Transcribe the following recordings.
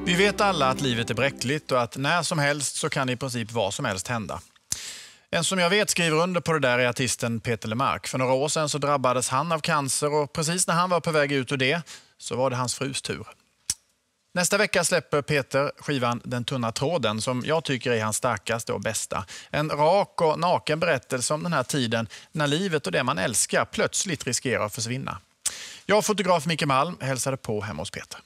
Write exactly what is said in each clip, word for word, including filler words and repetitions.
Vi vet alla att livet är bräckligt och att när som helst så kan i princip vad som helst hända. En som jag vet skriver under på det där är artisten Peter Lemark. För några år sedan så drabbades han av cancer och precis när han var på väg ut ur det så var det hans frus tur. Nästa vecka släpper Peter skivan Den tunna tråden som jag tycker är hans starkaste och bästa. En rak och naken berättelse om den här tiden när livet och det man älskar plötsligt riskerar att försvinna. Jag och fotograf Micke Malm hälsade på hemma hos Peter.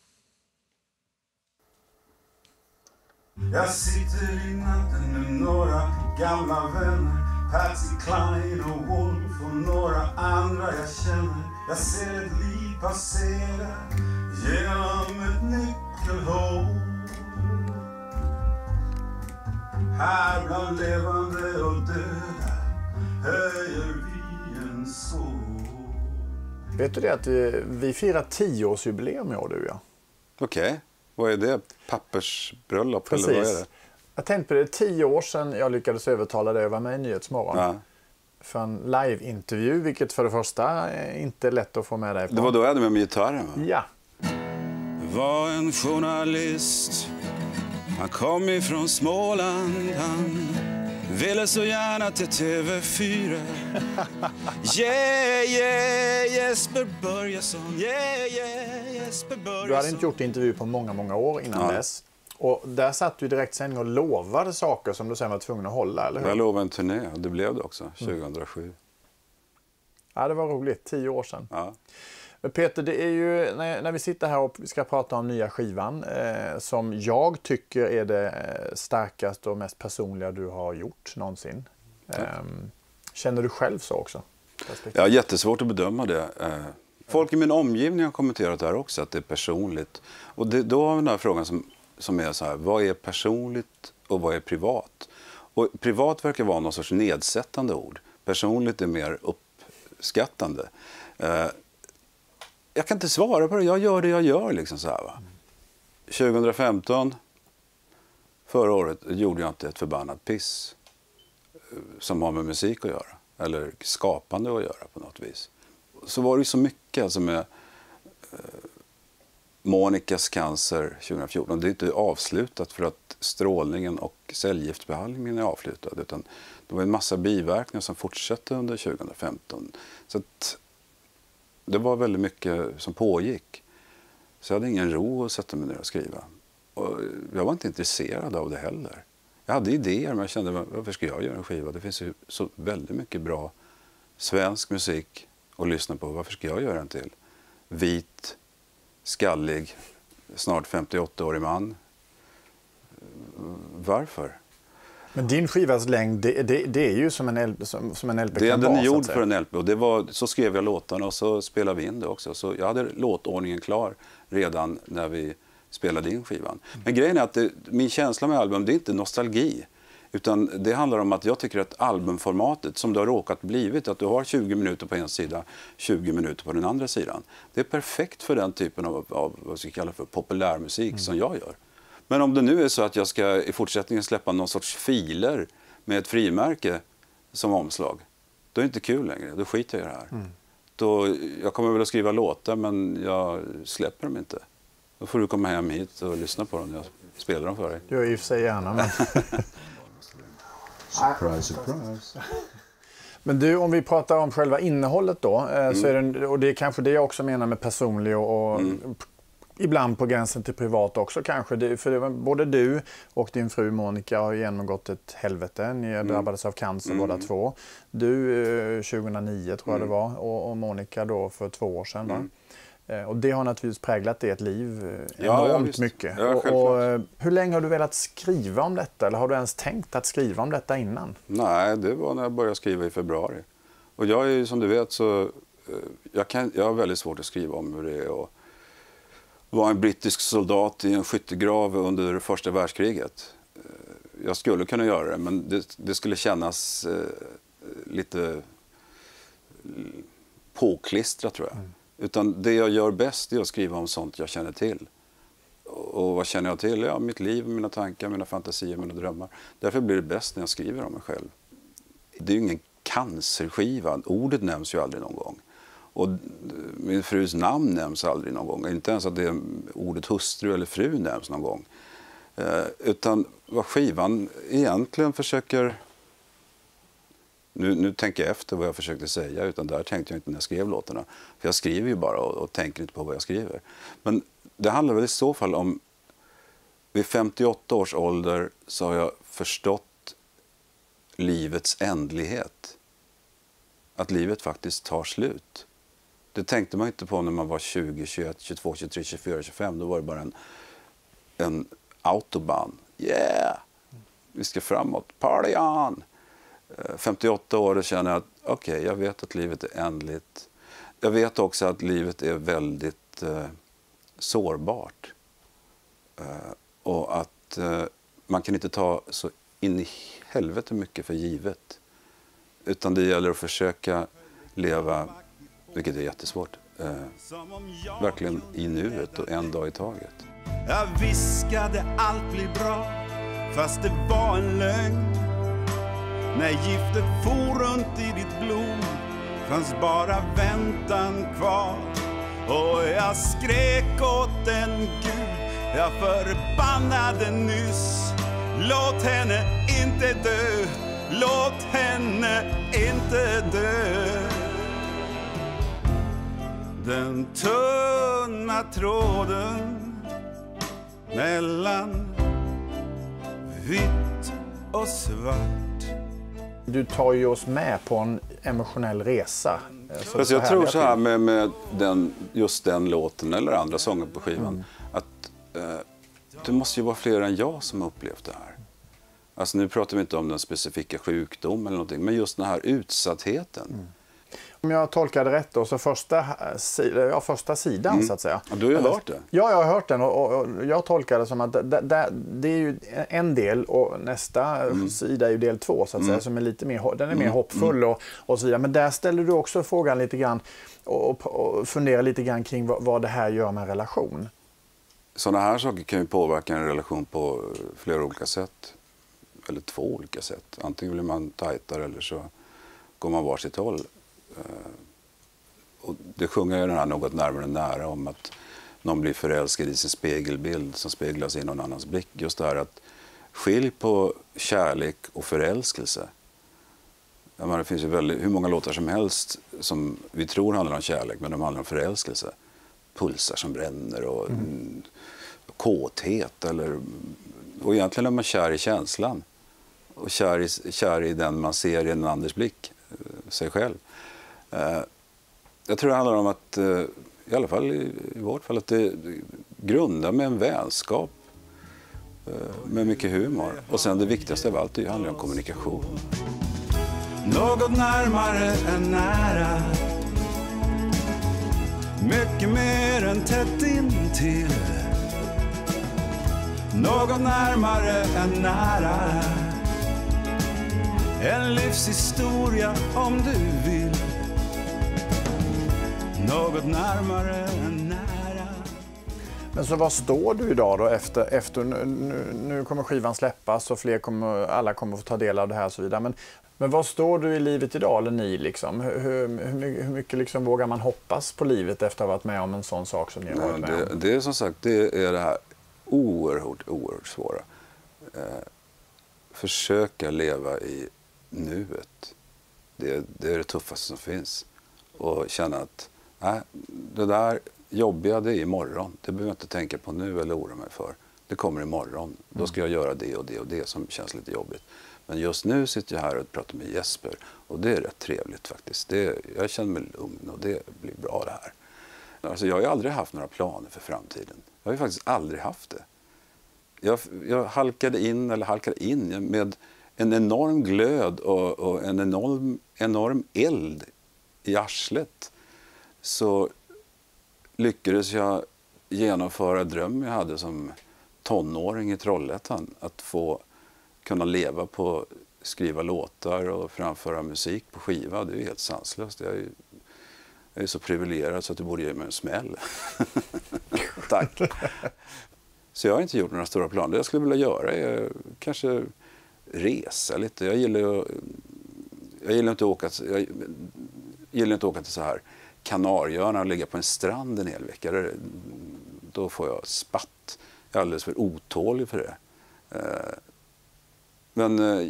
Jag sitter i natten med några gamla vänner, Patsy Cline och Wolf och några andra jag känner. Jag ser ett liv passera genom ett nyckelhål. Här bland levande och döda höjer vi en sål. Vet du det att vi, vi firar tioårsjubileum i år, du ja? Okej. Okay. Vad är det? Pappersbröllop? Precis. Eller vad är det? Jag tänkte på det, tio år sedan jag lyckades övertala dig att vara med i Nyhetsmorgon. Ja. För en live-intervju, vilket för det första är inte lätt att få med dig på. Det var då jag hade med mig gitarren, va? Ja. Var en journalist, han kom ifrån Småland, han ville så gärna till T V fyra. Yeah, yeah, Jesper Börjesson, yeah, yeah, Jesper Börjesson. Du hade inte gjort intervju på många, många år innan ja. dess. Och där satt du direkt sen och lovade saker som du sen var tvungen att hålla, eller hur? Jag lovade en turné, och det blev det också, tjugohundrasju. Mm. Ja, det var roligt, tio år sedan. Ja. Men Peter, det är ju när, när vi sitter här och ska prata om nya skivan eh, som jag tycker är det starkaste och mest personliga du har gjort någonsin. Eh, känner du själv så också? Ja, jättesvårt att bedöma det. Eh, folk i min omgivning har kommenterat det här också, att det är personligt. Och det, då har vi den här frågan som, som är så här, vad är personligt och vad är privat? Och privat verkar vara någon sorts nedsättande ord. Personligt är mer uppskattande. Eh, Jag kan inte svara på det. Jag gör det jag gör. Liksom så här, va? tjugohundrafemton, förra året, gjorde jag inte ett förbannat piss som har med musik att göra. Eller skapande att göra på något vis. Så var det ju så mycket alltså med eh, Monikas cancer tjugohundrafjorton. Det är inte avslutat för att strålningen och cellgiftsbehandlingen är avslutad. Utan det var en massa biverkningar som fortsatte under tjugohundrafemton. Så att det var väldigt mycket som pågick. Så jag hade ingen ro att sätta mig ner och skriva. Och jag var inte intresserad av det heller. Jag hade idéer, men jag kände, varför ska jag göra en skiva? Det finns ju så väldigt mycket bra svensk musik att lyssna på. Varför ska jag göra en till? Vit, skallig, snart femtioåtta-årig man. Varför? Men din skivas längd, det, det, det är ju som en L P. Som, som en L P det är den är gjord för en L P. Och det var, så skrev jag låtarna och så spelade vi in det också. Så jag hade låtordningen klar redan när vi spelade in skivan. Mm. Men grejen är att det, min känsla med album, det är inte nostalgi. Utan det handlar om att jag tycker att albumformatet som det har råkat blivit, att du har tjugo minuter på en sida, tjugo minuter på den andra sidan. Det är perfekt för den typen av, av vad ska jag kalla för populärmusik mm. som jag gör. Men om det nu är så att jag ska i fortsättningen släppa någon sorts filer med ett frimärke som omslag, då är det inte kul längre. Då skiter jag i det här. Mm. Då, jag kommer väl att skriva låtar, men jag släpper dem inte. Då får du komma hem hit och lyssna på dem. Jag spelar dem för dig. Du är i och för sig gärna, men... surprise, surprise. Men du, om vi pratar om själva innehållet då, mm. så är det, och det är kanske det jag också menar med personlig och... och mm. ibland på gränsen till privat också kanske. För det var, både du och din fru Monica har genomgått ett helvete. Ni mm. drabbades av cancer mm. båda två. Du tjugohundranio tror jag mm. det var. Och, och Monica då för två år sedan. Mm. Va? Och det har naturligtvis präglat ert liv ja, enormt ja, mycket. Ja, och, och, hur länge har du velat skriva om detta? Eller har du ens tänkt att skriva om detta innan? Nej, det var när jag började skriva i februari. Och jag är ju som du vet så... Jag, kan, jag har väldigt svårt att skriva om hur det är och var en brittisk soldat i en skyttegrav under det första världskriget. Jag skulle kunna göra det, men det, det skulle kännas eh, lite påklistrat tror jag. Mm. Utan det jag gör bäst är att skriva om sånt jag känner till. Och, och vad känner jag till? Ja, mitt liv, mina tankar, mina fantasier, mina drömmar. Därför blir det bäst när jag skriver om mig själv. Det är ju ingen cancerskiva. Ordet nämns ju aldrig någon gång. Och min frus namn nämns aldrig någon gång. Inte ens att det är ordet hustru eller fru nämns någon gång. Eh, utan vad skivan egentligen försöker... Nu, nu tänker jag efter vad jag försökte säga, utan där tänkte jag inte när jag skrev låtarna. För jag skriver ju bara och, och tänker inte på vad jag skriver. Men det handlar väl i så fall om... Vid femtioåtta års ålder så har jag förstått livets ändlighet. Att livet faktiskt tar slut. Det tänkte man inte på när man var tjugo, tjugoett, tjugotvå, tjugotre, tjugofyra, tjugofem. Då var det bara en, en autobahn. Yeah! Vi ska framåt. Party on! femtioåtta år då känner jag att okej, okay, jag vet att livet är ändligt. Jag vet också att livet är väldigt eh, sårbart. Eh, och att eh, man kan inte ta så in i helvete mycket för givet. Utan det gäller att försöka leva, vilket är jättesvårt, eh, verkligen i nuet och en dag i taget. Jag viskade allt blir bra, fast det var en lögn. När giftet for runt i ditt blod fanns bara väntan kvar. Och jag skrek åt en Gud jag förbannade nyss. Låt henne inte dö, låt henne inte dö. Den tunna tråden mellan vitt och svart. Du tar ju oss med på en emotionell resa. Så Fast jag tror så här med, med den, just den låten eller andra sånger på skivan. Mm. Att eh, det måste ju vara fler än jag som har upplevt det här. Alltså nu pratar vi inte om den specifika sjukdom eller någonting. Men just den här utsattheten. Mm. Om jag tolkade rätt då, så första, ja, första sidan mm. så att säga. Ja, du har ju eller, hört det. Ja, jag har hört den och, och, och jag tolkar det som att det, det, det är ju en del och nästa mm. sida är ju del två så att mm. säga, som är lite mer, den är mer mm. hoppfull och, och så vidare. Men där ställer du också frågan lite grann och, och funderar lite grann kring vad, vad det här gör med en relation. Sådana här saker kan ju påverka en relation på flera olika sätt. Eller två olika sätt. Antingen blir man tajtare eller så går man var sitt håll. Och det sjunger ju den här något närmare nära om att någon blir förälskad i sin spegelbild som speglas i någon annans blick. Just det här att skilj på kärlek och förälskelse. Jag menar, det finns ju väldigt, hur många låtar som helst som vi tror handlar om kärlek, men de handlar om förälskelse. Pulsar som bränner och mm. kåthet. Eller, och egentligen är man kär i känslan. Och kär i, kär i den man ser i en andres blick, sig själv. Uh, jag tror det handlar om att, uh, i alla fall i, i vårt fall, att det grundar med en vänskap uh, med mycket humor. Och sen det viktigaste av allt, det handlar om kommunikation. Något närmare än nära, mycket mer än tätt intill. Något närmare än nära, en livshistoria om du vill. Något närmare än nära. Men så vad står du idag då efter, efter nu, nu kommer skivan släppas och fler kommer, alla kommer få ta del av det här och så vidare. Men, men vad står du i livet idag, eller ni liksom? Hur, hur, hur mycket liksom vågar man hoppas på livet efter att ha varit med om en sån sak som ni har varit med det, om? Det är som sagt, det är det här oerhört, oerhört svåra. Eh, försöka leva i nuet. Det, det är det tuffaste som finns. Och känna att nej, det där jobbiga, det är imorgon. Det behöver jag inte tänka på nu eller oroa mig för. Det kommer imorgon. Då ska jag göra det och det och det som känns lite jobbigt. Men just nu sitter jag här och pratar med Jesper. Och det är rätt trevligt faktiskt. Det, jag känner mig lugn och det blir bra det här. Alltså, jag har ju aldrig haft några planer för framtiden. Jag har ju faktiskt aldrig haft det. Jag, jag halkade in eller halkade in med en enorm glöd och, och en enorm, enorm eld i arslet. Så lyckades jag genomföra dröm jag hade som tonåring i Trollhättan. Att få kunna leva på skriva låtar och framföra musik på skiva. Det är ju helt sanslöst. Jag är, jag är så privilegierad så att det borde ge mig en smäll. Tack. Så jag har inte gjort några stora planer. Det jag skulle vilja göra är kanske resa lite. Jag gillar, jag gillar inte att åka, jag gillar inte att åka till så här Kanarieöarna och ligga på en strand en hel vecka. Det, då får jag spatt. Jag är alldeles för otålig för det. Eh, men eh,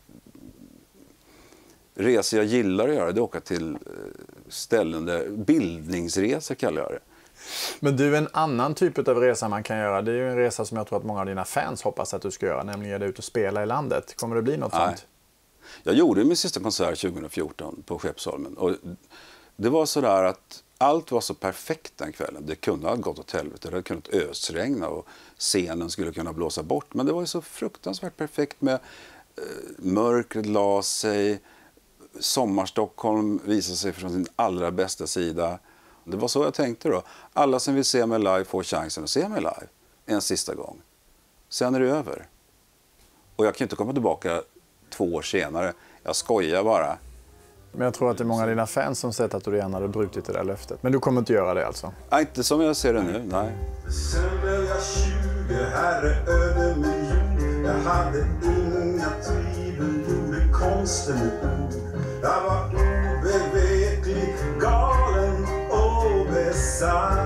resor jag gillar att göra, det är att åka till ställen där bildningsresor kallar jag det. Men du, en annan typ av resa man kan göra, det är ju en resa som jag tror att många av dina fans hoppas att du ska göra, nämligen att ut och spela i landet. Kommer det bli något Nej. sånt? Jag gjorde min sista konsert tjugohundrafjorton på Skeppsholmen. Och det var så där att allt var så perfekt den kvällen. Det kunde ha gått åt helvete, det hade kunnat ösregna och scenen skulle kunna blåsa bort. Men det var ju så fruktansvärt perfekt med eh, mörkret la sig, Sommarstockholm visade sig från sin allra bästa sida. Det var så jag tänkte då. Alla som vill se mig live får chansen att se mig live en sista gång. Sen är det över. Och jag kan inte komma tillbaka två år senare. Jag skojar bara. Men jag tror att det är många av dina fans som sett att du gärna hade brutit det där löftet. Men du kommer inte göra det alltså? Nej, inte som jag ser det nu, nej. Sen blev jag tjugo, herre öde miljon. Jag hade inga tvivel, gjorde konsten med ord. Jag var obeveklig, galen och besatt.